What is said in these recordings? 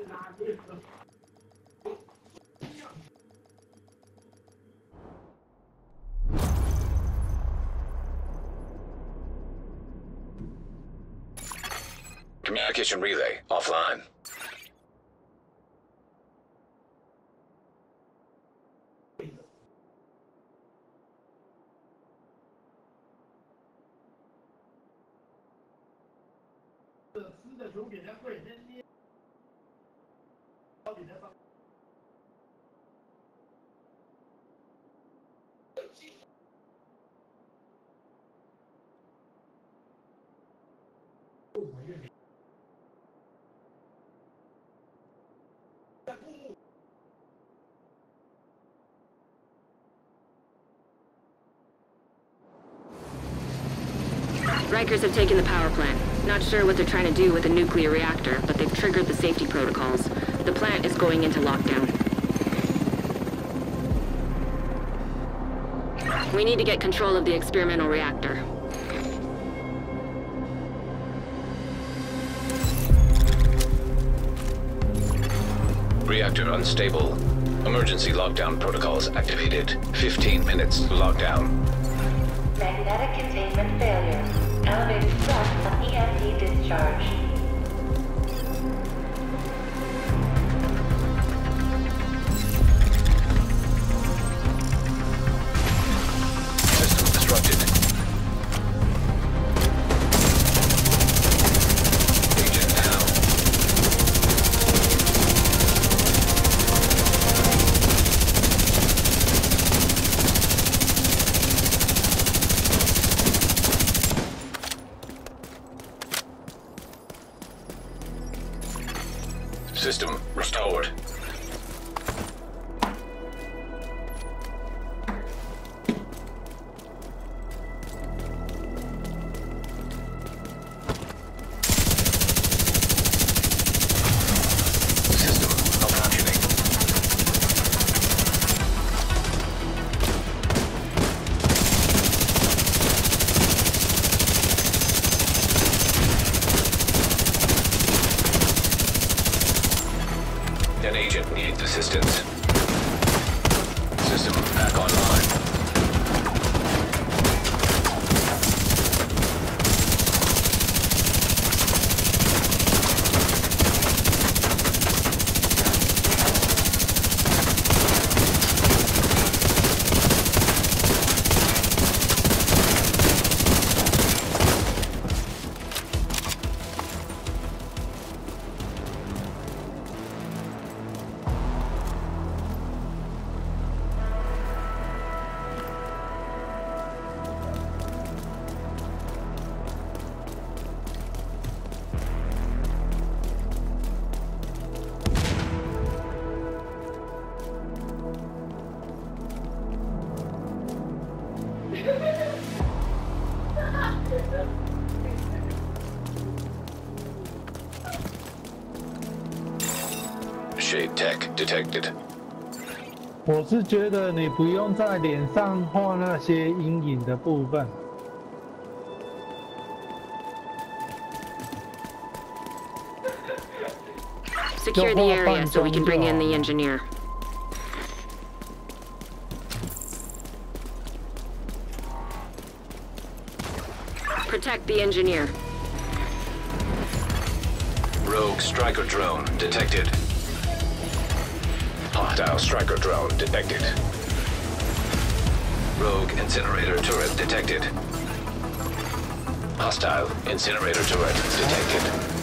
Communication relay offline. Rikers have taken the power plant. Not sure what they're trying to do with the nuclear reactor, but they've triggered the safety protocols. The plant is going into lockdown. We need to get control of the experimental reactor. Reactor unstable. Emergency lockdown protocols activated. 15 minutes lockdown. Magnetic containment failure. Elevated stress on EMP discharge. System disrupted. Agent down. System restored. System malfunctioning. An agent needs assistance. System back online. Shade tech detected. 我是觉得你不用在脸上画那些阴影的部分。 Secure the area so we can bring in the engineer. Protect the engineer. Rogue striker drone detected. Hostile striker drone detected. Rogue incinerator turret detected. Hostile incinerator turret detected.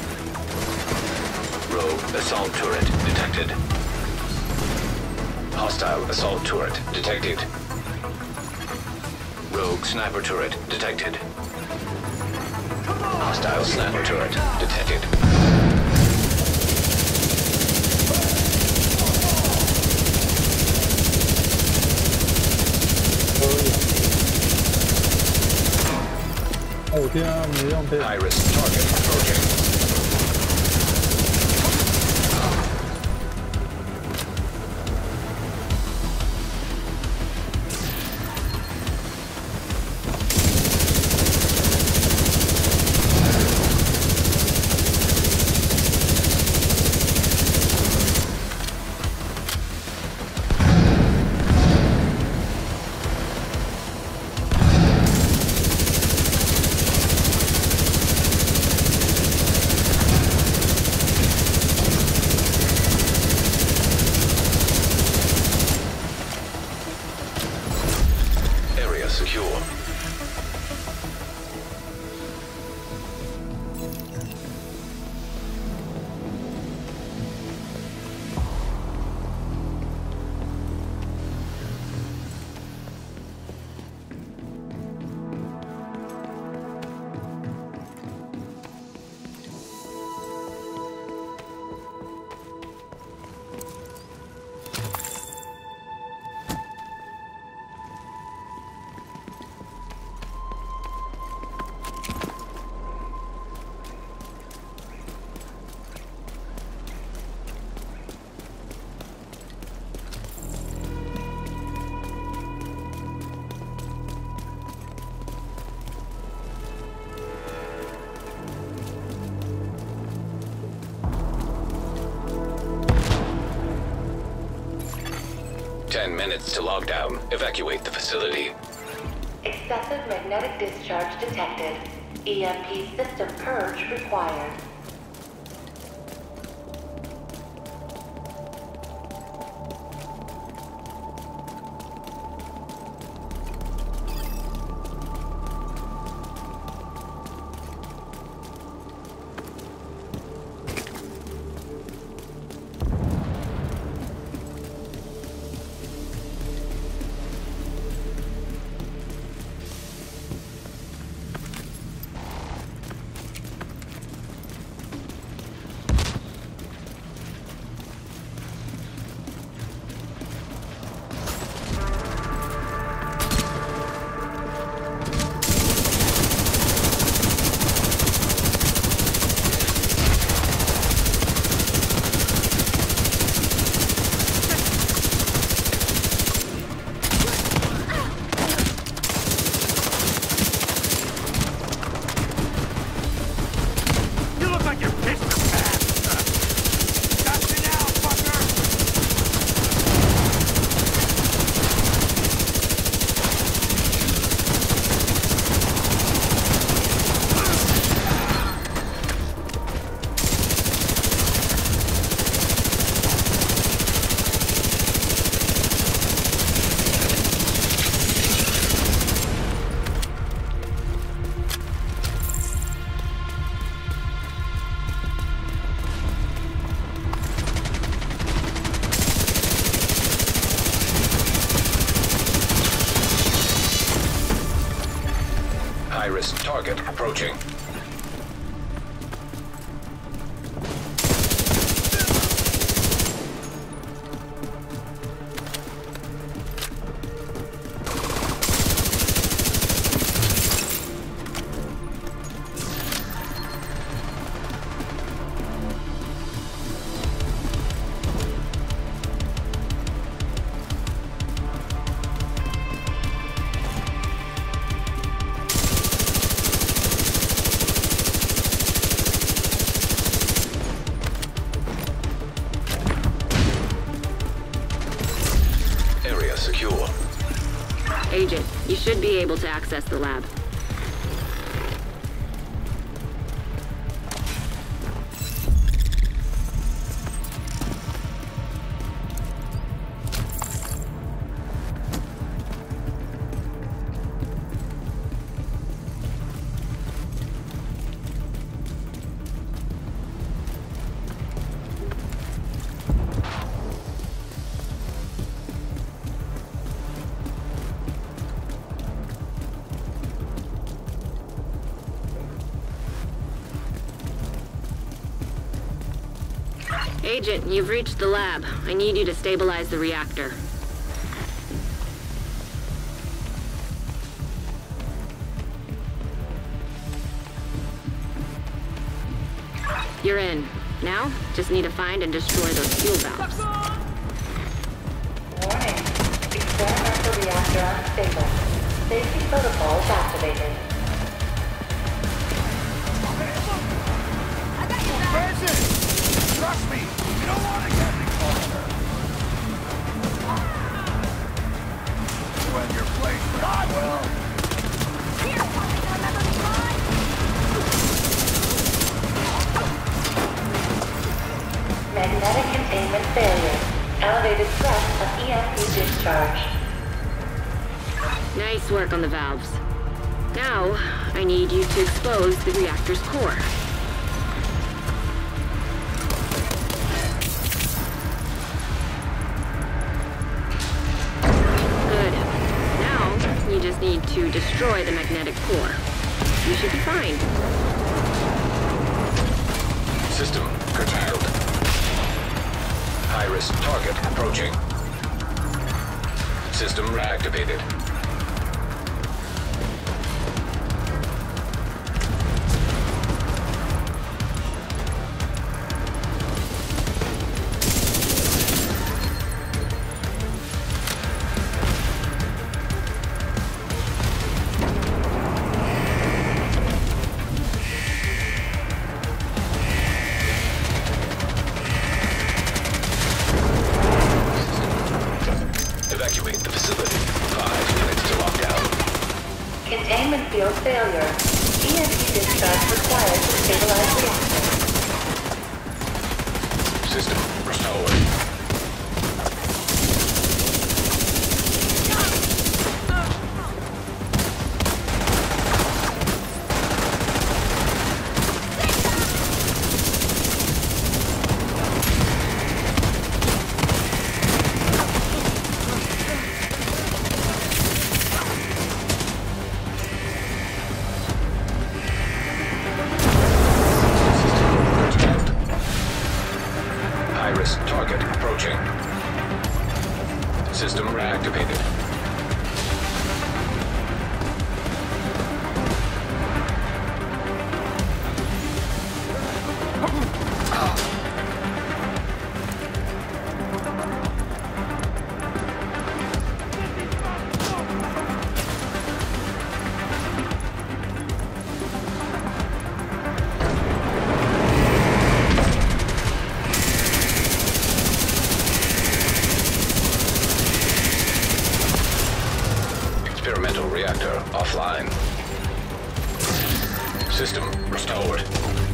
Rogue assault turret detected. Hostile assault turret detected. Rogue sniper turret detected. Hostile sniper turret detected. High-risk target approaching. 10 minutes to lockdown. Evacuate the facility. Excessive magnetic discharge detected. EMP system purge required. High-risk target approaching. Secure. Agent, you should be able to access the lab. Agent, you've reached the lab. I need you to stabilize the reactor. You're in. Now, just need to find and destroy those fuel valves. Warning. Experimental reactor unstable. Safety protocols activated. Trust me, you don't want to get any closer. When your place, but I will. Here, remember me, Mike? Magnetic containment failure. Elevated threat of EMP discharge. Nice work on the valves. Now, I need you to expose the reactor's core. You just need to destroy the magnetic core. You should be fine. System curtailed. High-risk target approaching. System reactivated. evacuate the facility. 5 minutes to lockdown. Containment field failure. EMP discharge required to stabilize reactor. System restored. High-risk target approaching. System reactivated. Experimental reactor offline. System restored.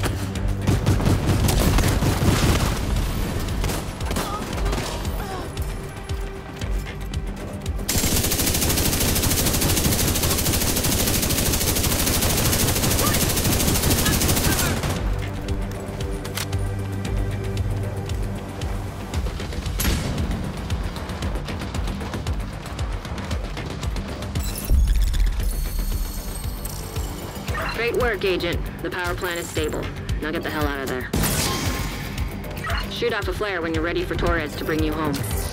Great work, Agent. The power plant is stable. Now get the hell out of there. Shoot off a flare when you're ready for Torres to bring you home.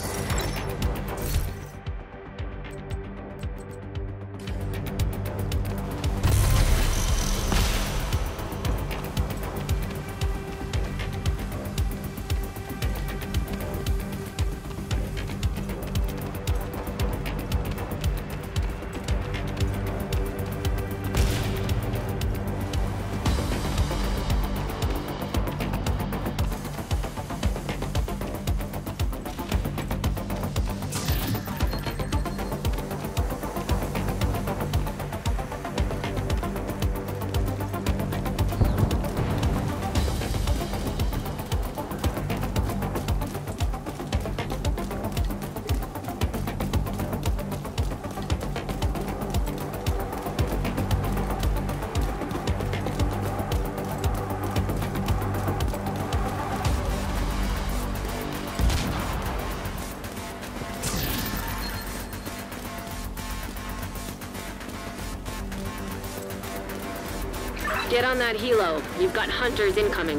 Get on that helo. You've got hunters incoming.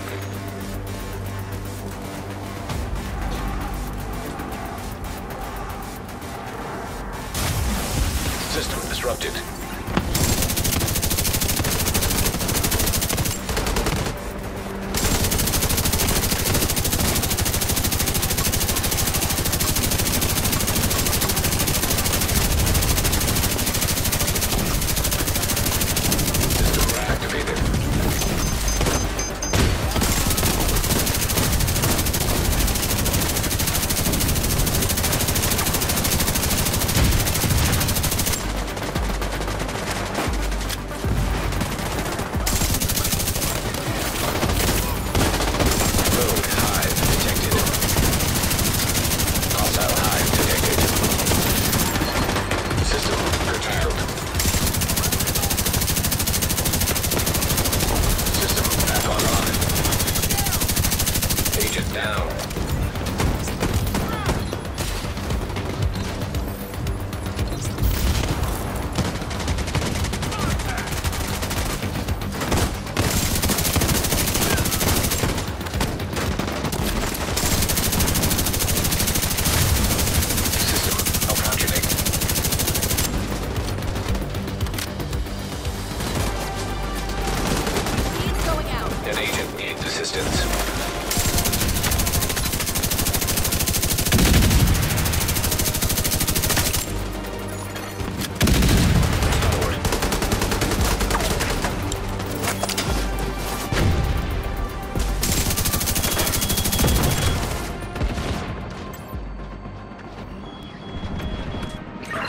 System disrupted.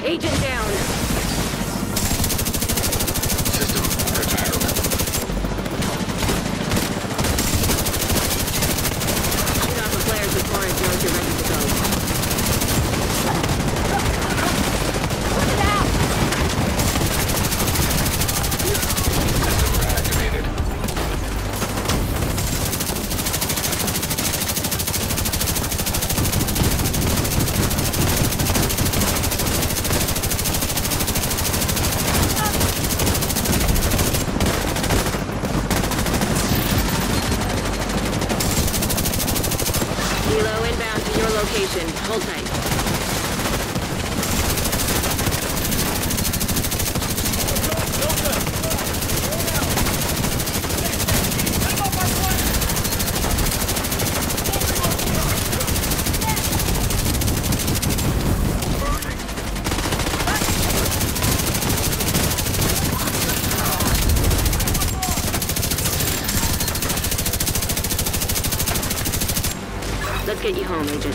Agent down. System retired. Shoot off the flares before it knows you're ready to go. Put it out! System reactivated. Helo inbound to your location. Hold tight. Let's get you home, Agent.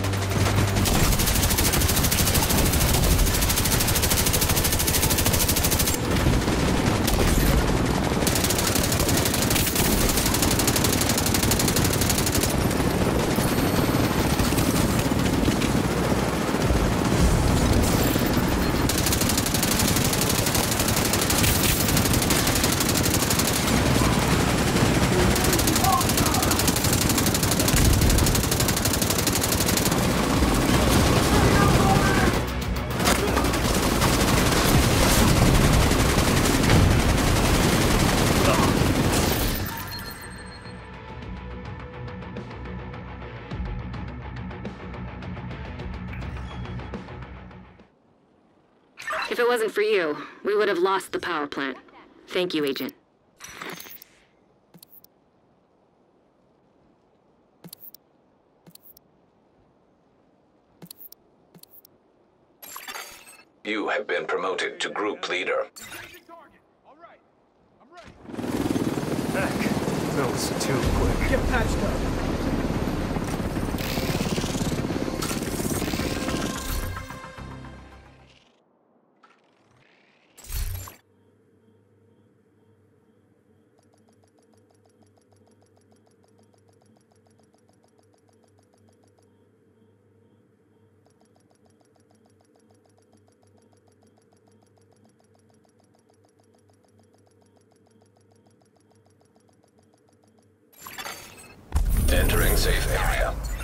If it wasn't for you, we would have lost the power plant. Thank you, Agent. You have been promoted to group leader. Heck, that was too quick. Get patched up. Entering safe area.